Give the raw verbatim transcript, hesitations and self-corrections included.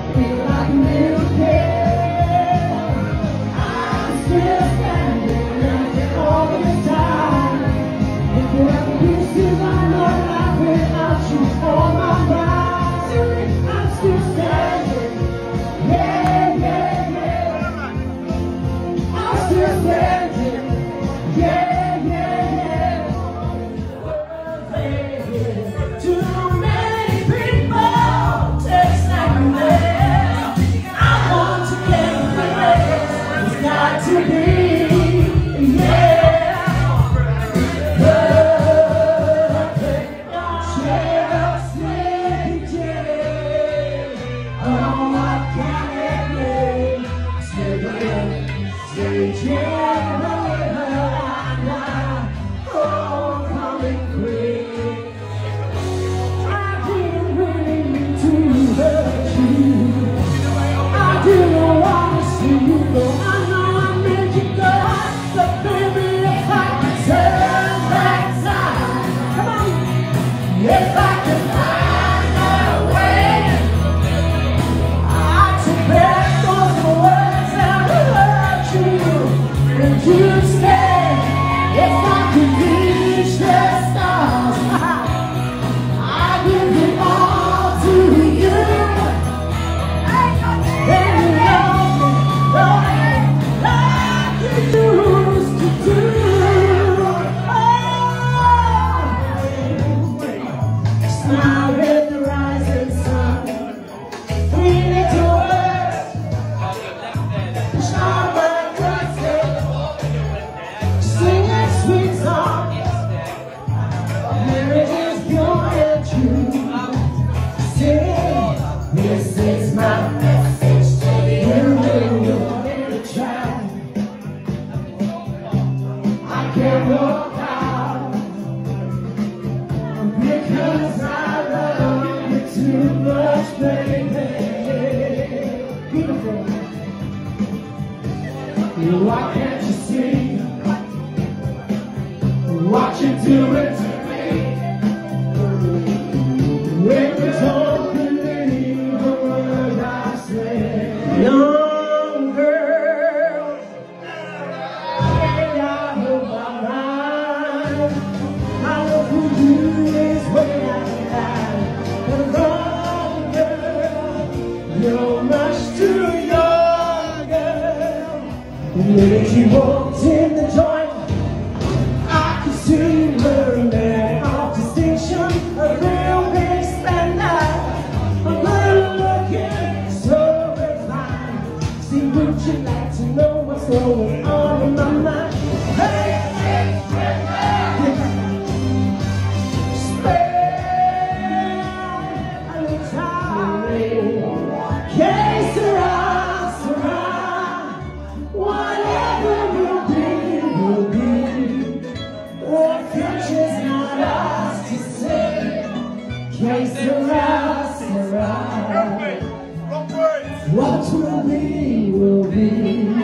feel like a little kid. I'm still standing all this time. If you ever used to, I know life without you all my life. I'm still standing. Yeah, yeah, yeah. I'm still standing. Yeah, yeah, yeah. Too many people taste like this. I want to get this. It's got to be, yeah. Perfect. Just make it. Oh, I can't wait. Stay here, stay here. Oh, coming quick. I didn't really mean to hurt you. I didn't want to see you go. I know I made you go. But baby, if I could turn back time, come on. If I could find a way, I'd take back those words that hurt you. And you stay. If I could reach the stars, I give it all to you. And you love me, like you used to do. Oh, smile in the rising sun. Three little words, sharp and rusty. Sing a sweet song. Here it is, pure and true. Sing, this is my message to you. You're gonna try. I can't walk out because I love you too much, baby. Beautiful. Why can't you see what you do it to me? When you don't believe the word I say. Young girl, and I hold my mind. I know who you is when I die. But wrong girl, you're much too young, girl. When she walked in the joint, I could see her man of distinction, a real big spender, a good looking, so refined. See, would you like to know what's going on in my mind? Hey, hey, hey, hey. Spend a little time. Que sera, sera. Whatever will be, will be. What future's not ours to say. Que sera, sera. What will be, will be.